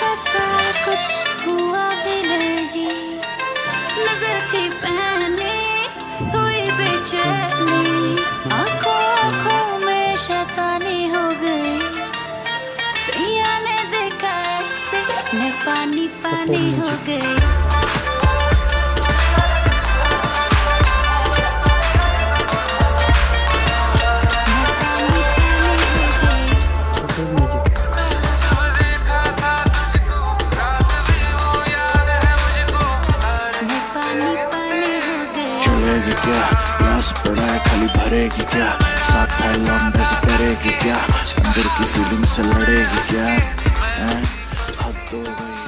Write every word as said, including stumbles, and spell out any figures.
सा कुछ हुआ भी नहीं, नजर थी पहने हुई बेचैनी, आंखों आंखों में शैतानी हो गई, सैया ने देखा ऐसे मैं पानी पानी हो गई। चलेगी क्या लाश पड़ा है खाली भरेगी क्या, साथ था लंबे से करेगी क्या, अंदर की फीलिंग से लड़ेगी क्या, हद हो गई।